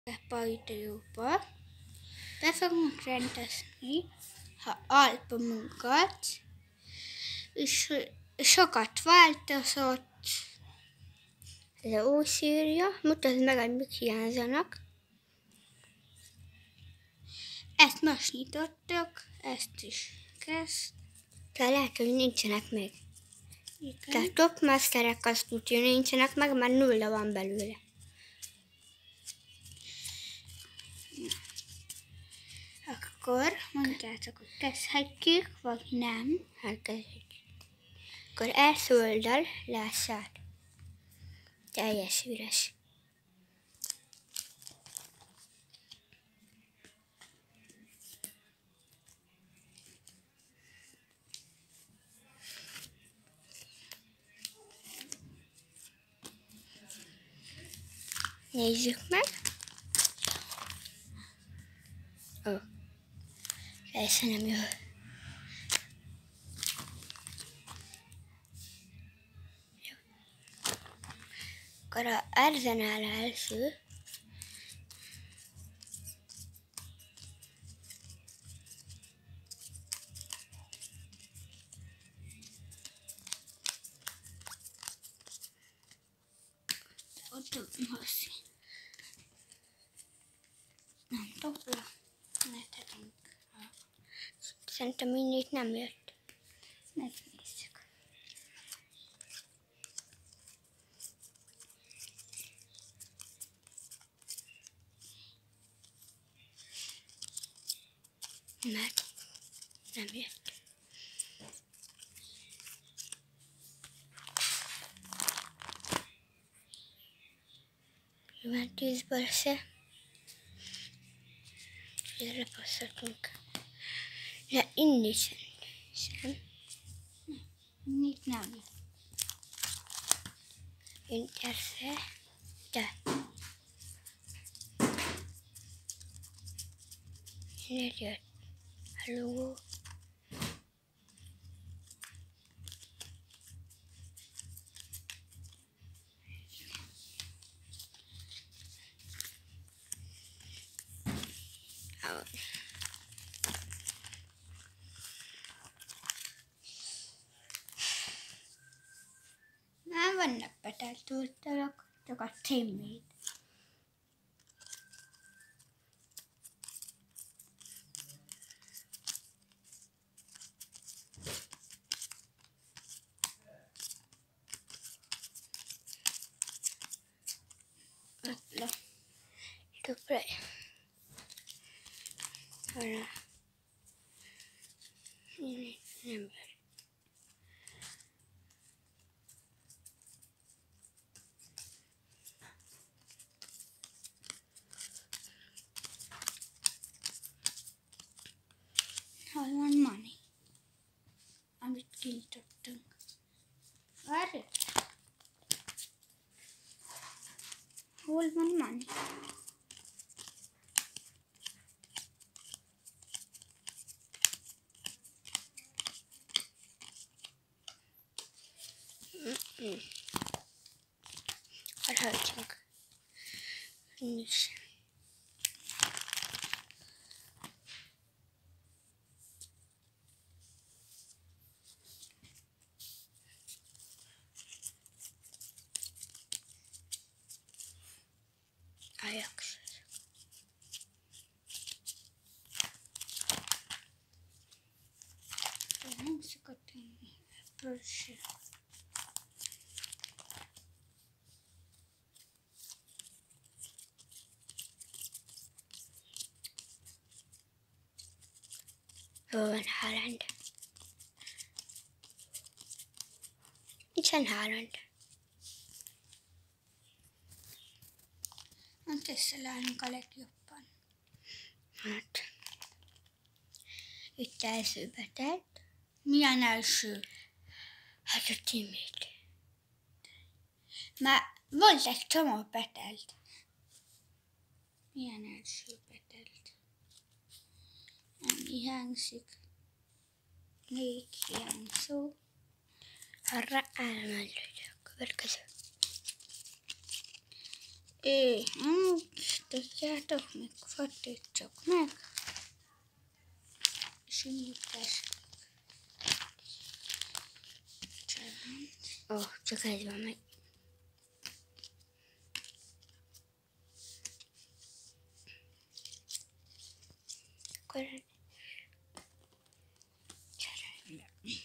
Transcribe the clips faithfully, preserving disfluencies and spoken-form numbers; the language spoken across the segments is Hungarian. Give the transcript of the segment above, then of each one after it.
Pautóba be fogunk rendezni a albumunkat, és sokat változott. Ez a ószírja, mutasd meg, hogy mik hiányzanak. Ezt most nyitottuk, ezt is kezd. De lehet, hogy nincsenek meg. Igen. Tehát top masterek azt úgy nincsenek meg, mert nulla van belőle. Akkor mondjátok, hogy kezdhetjük, vagy nem. Hát kezdhetjük. Akkor első oldal lesz át. Teljes üres. Nézzük meg. Ó. Persze nem jó. Jó. Akkor a Arzenál első. Ott haszi. Nem dobla. Mehetünk. Szerintem mindig nem jött. Megnézzük. Mert nem jött. Juventusból se. Erre passzoltunk. De inni sem. sem. Itt nem. Inter se. De. Miért jött? Halló? Már vannak betelt oldalak, csak a címét. Ötle. Többre. Arra. Nem bár. Hol van money? Amit kinyitottunk. Várj! Hol van money? Mm-mm. Hagyjunk. Nincs. Ajax. Nem szokott tenni. Ebből se. Hol van Haaland? Nincsen Haaland. Nem teszelálunk a legjobban. Hát. Itt első betelt. Milyen első? Hát a címét. Már volt egy csomó betelt. Milyen első betelt? Nem hiányzik. Négy hiányzó. Arra elmegyünk. Következő. É, úgy tudjátok, még fordítsuk meg, és így teszünk. Ó, oh, csak egy van meg. Akkor cserélj.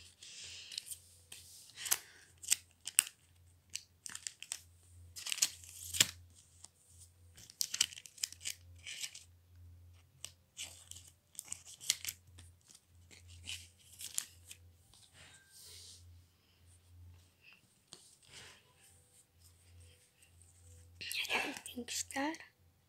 Star.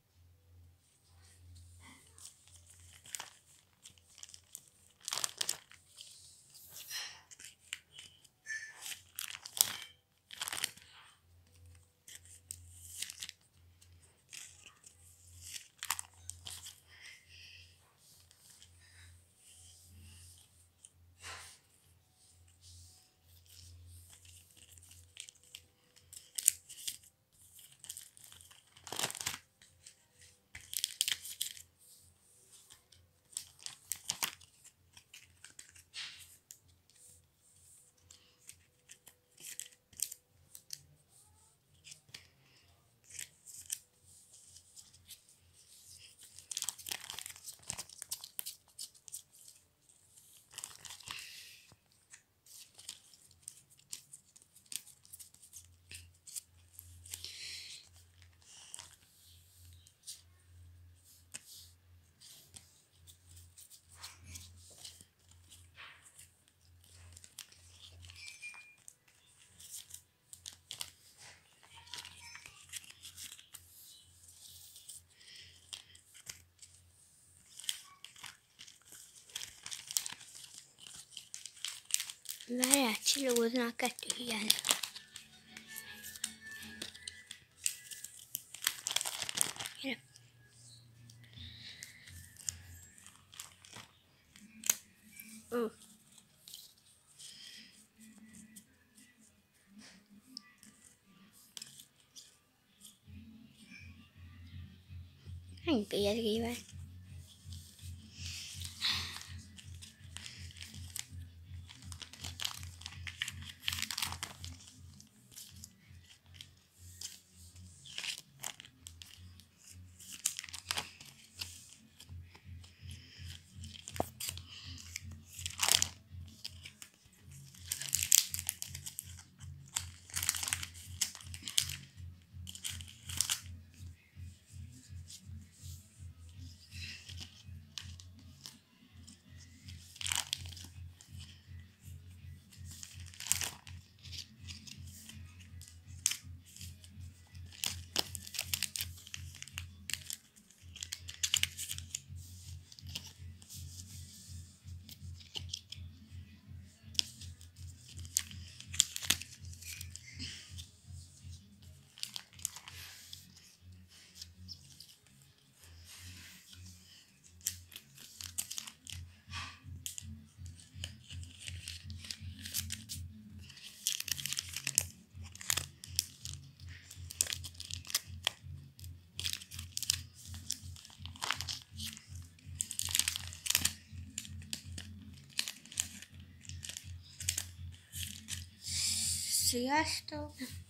Várjál, csillagozna a kettő hiány. Gyere. Ó. Hány pé es gé-vel? Sziasztok!